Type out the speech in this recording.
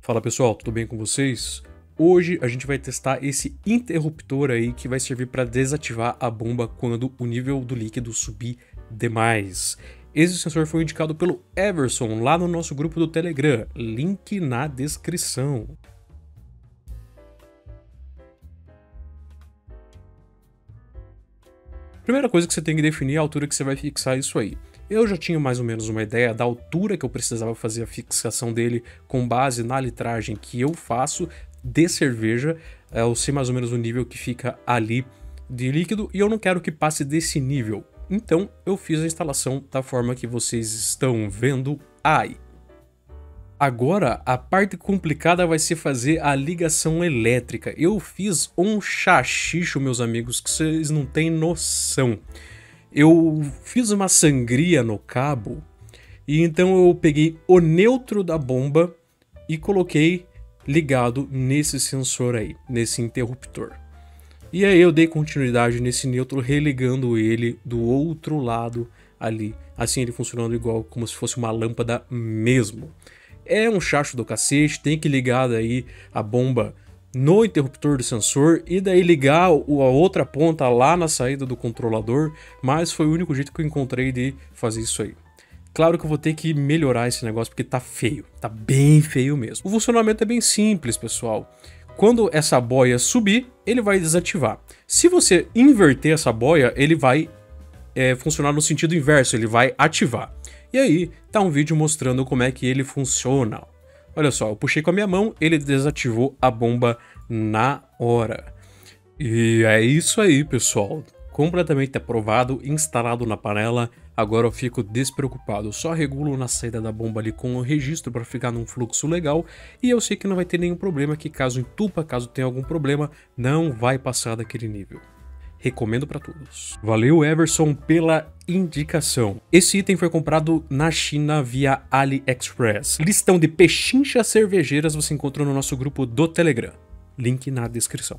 Fala pessoal, tudo bem com vocês? Hoje a gente vai testar esse interruptor aí que vai servir para desativar a bomba quando o nível do líquido subir demais. Esse sensor foi indicado pelo Everson lá no nosso grupo do Telegram, link na descrição. Primeira coisa que você tem que definir é a altura que você vai fixar isso aí. Eu já tinha mais ou menos uma ideia da altura que eu precisava fazer a fixação dele com base na litragem que eu faço de cerveja. Eu sei mais ou menos o nível que fica ali de líquido e eu não quero que passe desse nível. Então eu fiz a instalação da forma que vocês estão vendo aí. Agora, a parte complicada vai ser fazer a ligação elétrica. Eu fiz um chachicho, meus amigos, que vocês não têm noção. Eu fiz uma sangria no cabo, e então eu peguei o neutro da bomba e coloquei ligado nesse sensor aí, nesse interruptor. E aí eu dei continuidade nesse neutro, religando ele do outro lado ali. Assim ele funcionando igual, como se fosse uma lâmpada mesmo. É um chacho do cacete, tem que ligar daí a bomba no interruptor do sensor e daí ligar a outra ponta lá na saída do controlador, mas foi o único jeito que eu encontrei de fazer isso aí. Claro que eu vou ter que melhorar esse negócio porque tá feio, tá bem feio mesmo. O funcionamento é bem simples, pessoal. Quando essa boia subir, ele vai desativar. Se você inverter essa boia, ele vai funcionar no sentido inverso, ele vai ativar. E aí, tá um vídeo mostrando como é que ele funciona. Olha só, eu puxei com a minha mão, ele desativou a bomba na hora. E é isso aí, pessoal. Completamente aprovado, instalado na panela. Agora eu fico despreocupado. Só regulo na saída da bomba ali com o registro para ficar num fluxo legal. E eu sei que não vai ter nenhum problema, que caso entupa, caso tenha algum problema, não vai passar daquele nível. Recomendo para todos. Valeu, Everson, pela indicação. Esse item foi comprado na China via AliExpress. Listão de pechinchas cervejeiras você encontra no nosso grupo do Telegram. Link na descrição.